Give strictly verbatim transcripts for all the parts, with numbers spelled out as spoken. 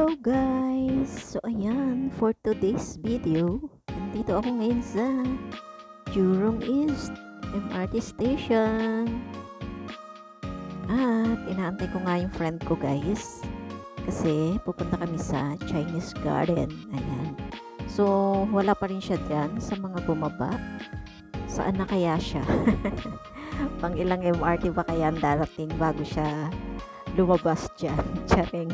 Hello guys! So ayan, for today's video, nandito ako ngayon sa Jurong East M R T Station. At inaantay ko nga yung friend ko guys, kasi pupunta kami sa Chinese Garden. Ayan. So wala pa rin siya dyan sa mga bumaba. Saan na kaya siya? Pang ilang M R T ba kaya ang darating bago siya lumabas dyan? Charing.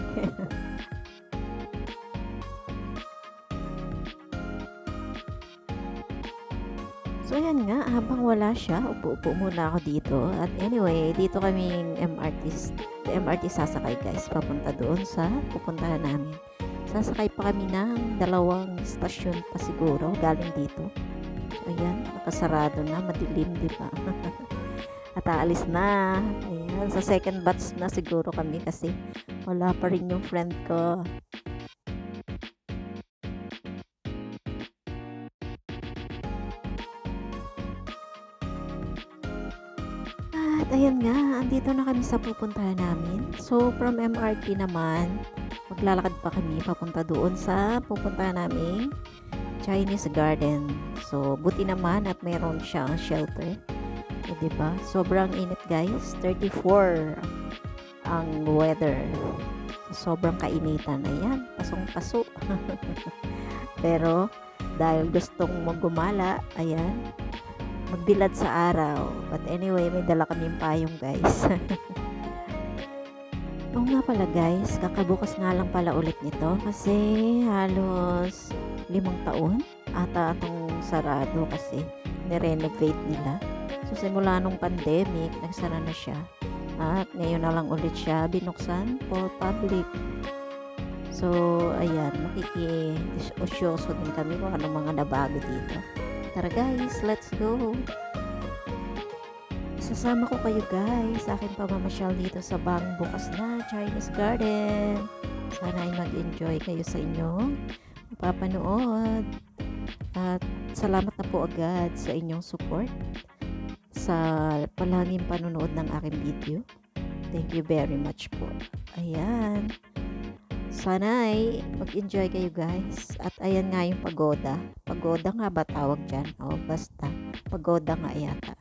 So ayan nga, habang wala siya, upo-upo muna ako dito. At anyway, dito kaming M R T, M R T sasakay guys, papunta doon sa pupuntahan namin. Sasakay pa kami ng dalawang stasyon pa siguro, galing dito. So ayan, nakasarado na, madilim, di ba? At aalis na. Ayan, sa second batch na siguro kami kasi wala pa rin yung friend ko. At ayan nga, andito na kami sa pupuntahan namin. So from M R T naman, maglalakad pa kami papunta doon sa pupuntahan naming Chinese Garden. So buti naman at mayroon siyang shelter. So, diba? Sobrang init guys, thirty-four ang weather. So, sobrang kainitan. Ayan, pasong-paso. Pero dahil gustong mong gumala, ayan, magbilad sa araw. But anyway, may dala kaming payong guys. Oo nga pala guys, kakabukas nga lang pala ulit nito kasi halos limang taon ata atong sarado kasi nirenovate nila. So simula nung pandemic, nagsara na siya at ngayon na lang ulit siya binuksan for public. So ayan, makiki-osyoso din kami kung anong mga nabago dito. Tara guys, let's go! Isasama ko kayo guys sa aking pamamasyal dito sa bagong bukas na Chinese Garden. Sana ay mag-enjoy kayo sa inyong mapapanood. At salamat na po agad sa inyong support sa palaging panonood ng aking video. Thank you very much po. Ayan. Sana ay mag-enjoy kayo guys. At ayan nga yung pagoda. Pagoda nga ba tawag dyan? O basta. Pagoda nga yata.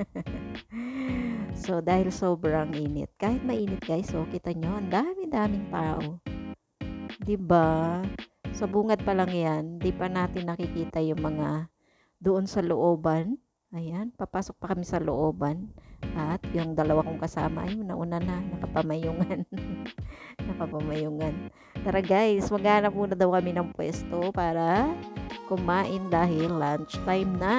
So dahil sobrang init. Kahit mainit guys, so kita nyo, ang dami-daming tao. Diba? Sa bungad pa lang yan, di pa natin nakikita yung mga doon sa looban. Ayan, papasok pa kami sa looban. At yung dalawa kong kasama, ay nauna na, nakapamayungan. Nakapamayungan. Tara guys, maghanap muna daw kami ng pwesto para kumain dahil lunch time na.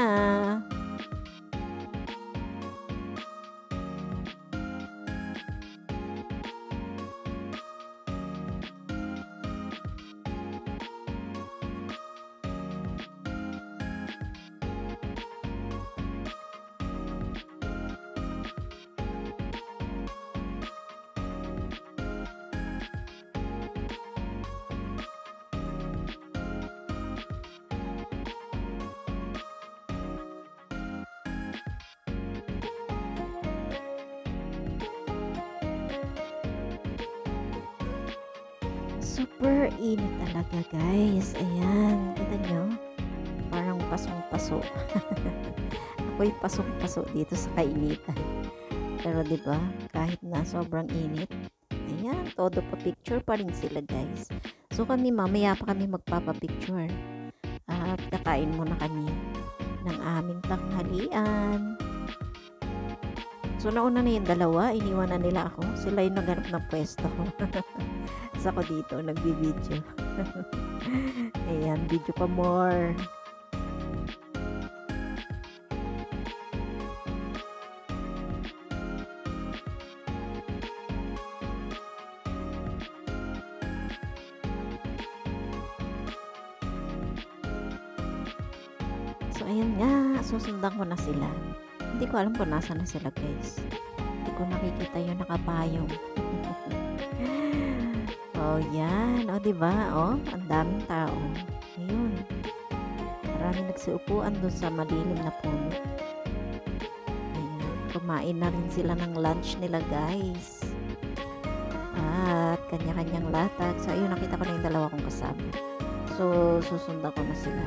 Super init talaga guys. Ayan, kita nyo? Parang pasong-paso. Ako'y pasong-paso dito sa kainitan. Pero diba, kahit na sobrang init, ayan, todo pa picture pa rin sila guys. So kami, mamaya pa kami magpapapicture. At kakain muna kami ng aming tanghalian. So nauna na yung dalawa, iniwan na nila ako. Sila yung naghanap ng pwesto. Sa ako dito, nagbibideo. Ayan, video pa more. So ayan nga, susundan ko na sila. Hindi ko alam kung nasa na sila guys. Hindi ko nakikita yung nakapayong. Oh, yan. O, diba? O, ang daming tao. Ayun. Marami nagsiupuan doon sa madilim na puno. Ayan. Kumain na rin sila ng lunch nila, guys. at kanya-kanyang latag. So, ayun, nakita ko na yung dalawa kong kasama. So, susundan ko na sila.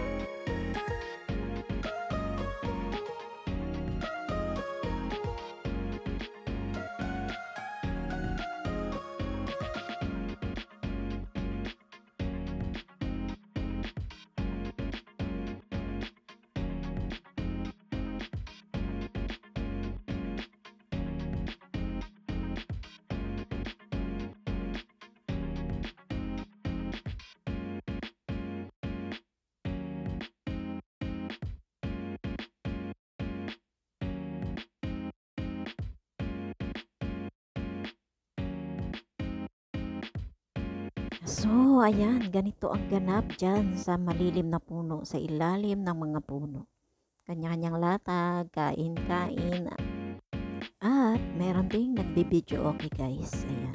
So, ayan, ganito ang ganap dyan sa malilim na puno, sa ilalim ng mga puno. Kanya-kanyang latag, kain-kain, at meron ding nagbibideo okay guys. Ayan.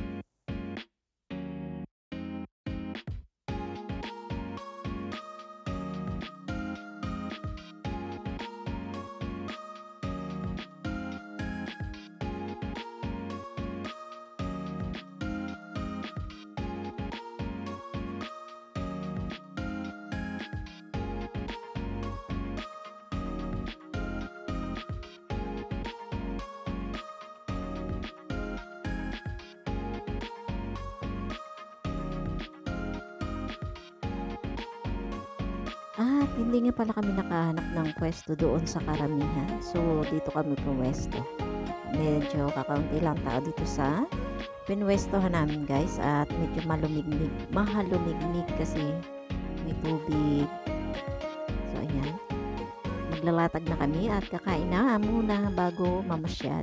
At hindi nga pala kami nakahanap ng pwesto doon sa karamihan. So, dito kami pumwesto. Medyo kakaunti lang tao dito sa pinwestohan namin guys. At medyo malumignig, mahalumignig kasi may tubig. So, ayan. Maglalatag na kami at kakain na muna bago mamasyal.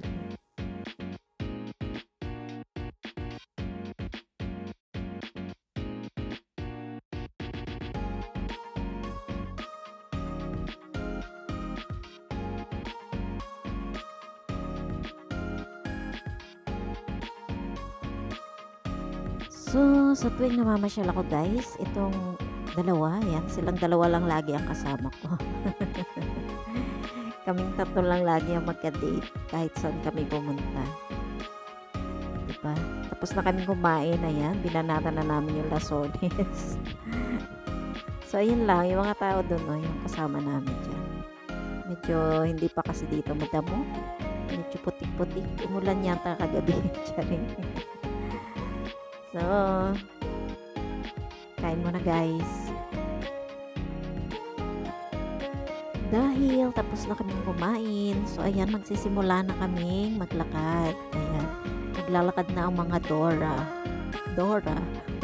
So, sa tuwing namamasyal ako guys, itong dalawa, yan, silang dalawa lang lagi ang kasama ko. Kaming tatlo lang lagi ang magka-date kahit saan kami pumunta. Diba? Tapos na kaming kumain, ayan, binanatan na namin yung lasones. So, ayun lang, yung mga tao doon, oh, yung kasama namin dyan. Medyo hindi pa kasi dito madamo. Medyo putik-putik. Umulan yata kagabi. So, kain muna guys. Dahil tapos na kaming kumain, so ayan, magsisimula na kaming maglakad. Ayan, naglalakad na ang mga Dora. Dora.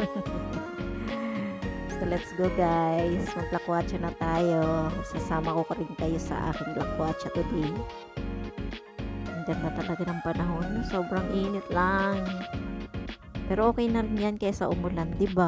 So, let's go guys. Maglakwatsa na tayo. Sasama ko rin kayo sa aking lakwatsa today. Ang ganda talaga ng panahon. Sobrang init lang. Pero okay na rin yan kaysa umulan, di ba?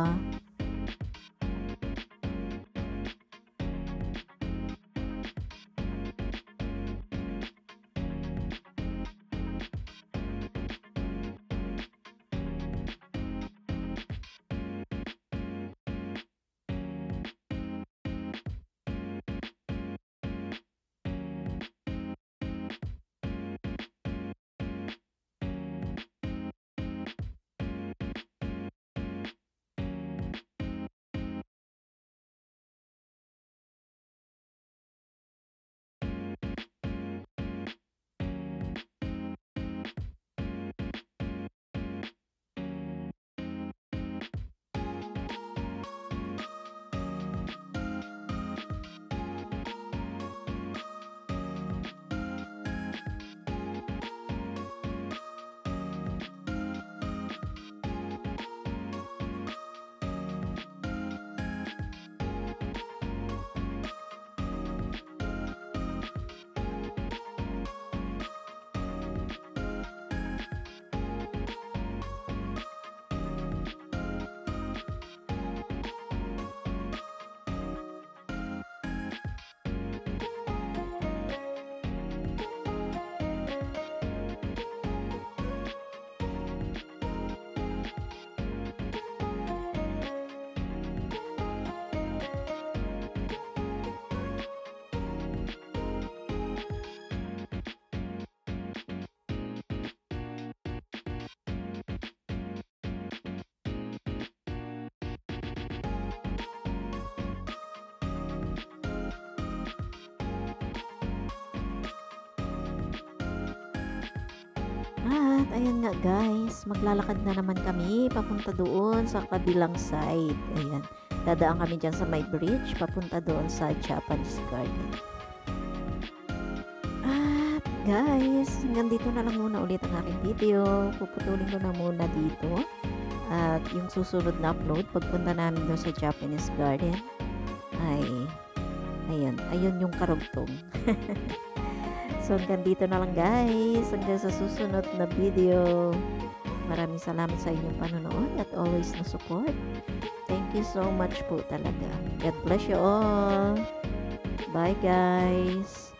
At ayan nga guys, maglalakad na naman kami papunta doon sa kabilang side. Ayan, dadaan kami dyan sa may bridge papunta doon sa Japanese Garden. At guys, hanggang dito na lang muna ulit ang aking video. Puputulin ko na muna dito. At yung susunod na upload, pagpunta namin doon sa Japanese Garden, ay, ayan, ayun yung karugtong. So, hanggang dito na lang guys. Hanggang sa susunod na video. Maraming salamat sa inyong panonood at always na support. Thank you so much po talaga. God bless you all. Bye guys.